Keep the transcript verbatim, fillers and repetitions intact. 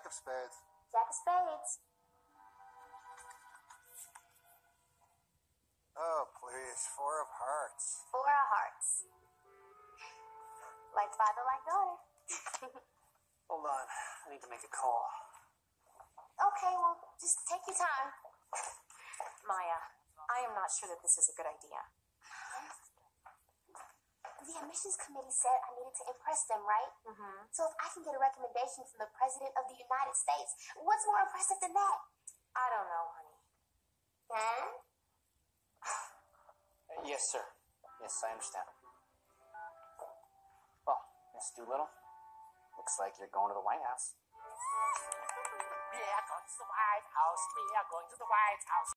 Jack of spades. Jack of spades. Oh, please. Four of hearts. Four of hearts. Like father, like daughter. Hold on. I need to make a call. Okay, well, just take your time. Maya, I am not sure that this is a good idea. The admissions committee said I needed to impress them, right? Mm-hmm. So if I can get a recommendation from the President of the United States, what's more impressive than that? I don't know, honey. Huh? Uh, yes, sir. Yes, I understand. Well, Miss Doolittle, looks like you're going to the White House. We are going to the White House. We are going to the White House.